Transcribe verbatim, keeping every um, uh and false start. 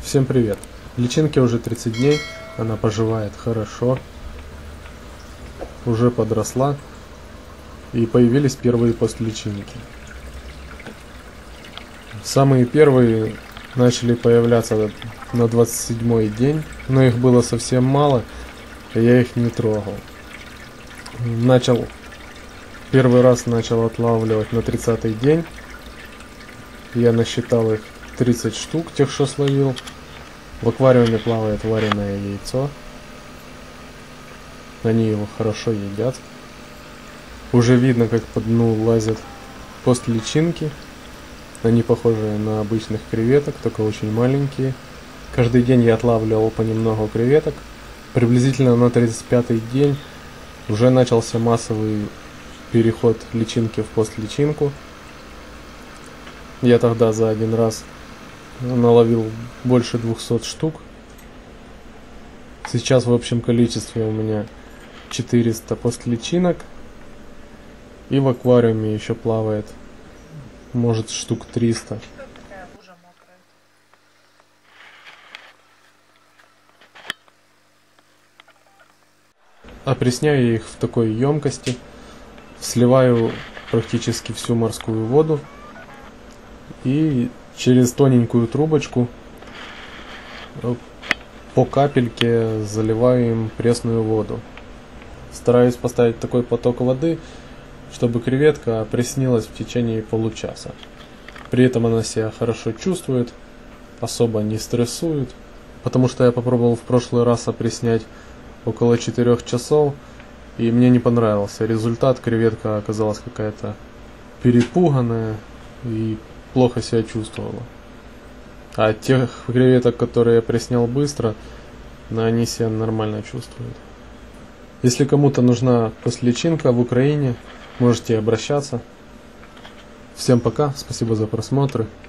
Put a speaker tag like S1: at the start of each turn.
S1: Всем привет! Личинке уже тридцать дней, она поживает хорошо, уже подросла и появились первые постличинки. Самые первые начали появляться на двадцать седьмой день, но их было совсем мало, и я их не трогал. Начал, первый раз начал отлавливать на тридцатый день, я насчитал их тридцать штук, тех, что словил. В аквариуме плавает вареное яйцо. Они его хорошо едят. Уже видно, как по дну лазят постличинки. Они похожи на обычных креветок, только очень маленькие. Каждый день я отлавливал понемногу креветок. Приблизительно на тридцать пятый день уже начался массовый переход личинки в постличинку. Я тогда за один раз наловил больше двухсот штук. Сейчас в общем количестве у меня четыреста постличинок. И в аквариуме еще плавает, может, штук триста. Опресняю я их в такой емкости. Сливаю практически всю морскую воду. И через тоненькую трубочку по капельке заливаю им пресную воду. Стараюсь поставить такой поток воды, чтобы креветка опреснилась в течение получаса. При этом она себя хорошо чувствует, особо не стрессует. Потому что я попробовал в прошлый раз опреснять около четырёх часов, и мне не понравился результат. Креветка оказалась какая-то перепуганная и плохо себя чувствовала. А тех креветок, которые я преснял быстро, но они себя нормально чувствуют. Если кому-то нужна постличинка в Украине, можете обращаться. Всем пока, спасибо за просмотры.